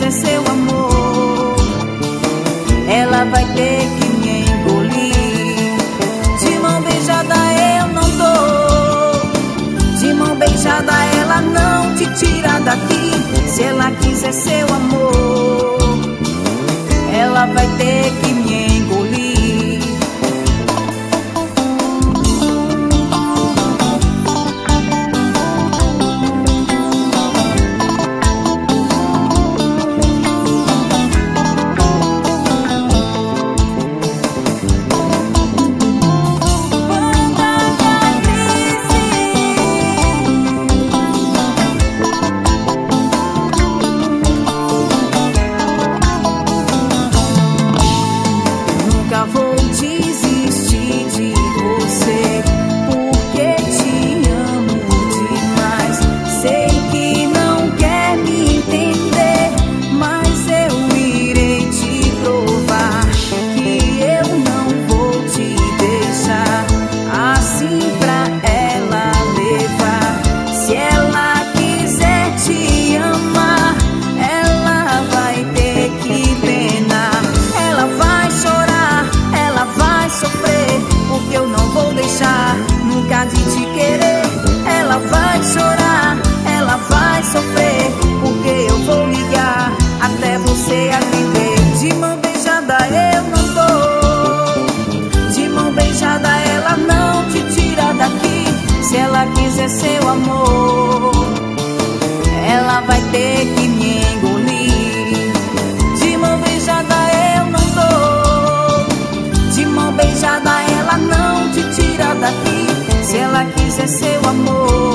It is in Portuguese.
quiser seu amor, ela vai ter que me engolir. De mão beijada eu não dou, de mão beijada ela não te tira daqui. Se ela quiser seu amor, ela vai ter que me engolir. Vou desistir de você, porque te amo demais. Sei que não quer me entender, mas eu irei te provar que eu não vou te deixar assim pra ela levar. Se ela quiser te amar, ela vai ter que penar. Ela vai chorar, ela vai sofrer, porque eu não vou deixar nunca de te querer. Ela vai chorar, ela vai sofrer, porque eu vou ligar até você atender. De mão beijada eu não dou, de mão beijada ela não te tira daqui. Se ela quiser seu amor, ela vai ter que me engolir. De mão beijada eu não dou, de mão beijada ela não te tira daqui. Se ela quiser seu amor,